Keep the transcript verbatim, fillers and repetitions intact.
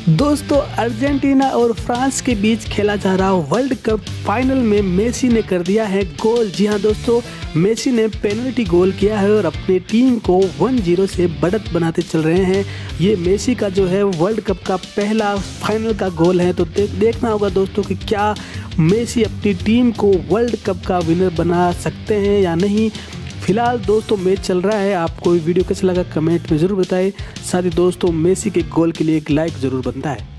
दोस्तों अर्जेंटीना और फ्रांस के बीच खेला जा रहा वर्ल्ड कप फाइनल में मेसी ने कर दिया है गोल। जी हां दोस्तों, मेसी ने पेनल्टी गोल किया है और अपनी टीम को वन जीरो से बढ़त बनाते चल रहे हैं। ये मेसी का जो है वर्ल्ड कप का पहला फाइनल का गोल है। तो देख देखना होगा दोस्तों कि क्या मेसी अपनी टीम को वर्ल्ड कप का विनर बना सकते हैं या नहीं। फिलहाल दोस्तों मैच चल रहा है। आपको वीडियो कैसा लगा कमेंट में ज़रूर बताएं। साथ ही दोस्तों मेसी के गोल के लिए एक लाइक ज़रूर बनता है।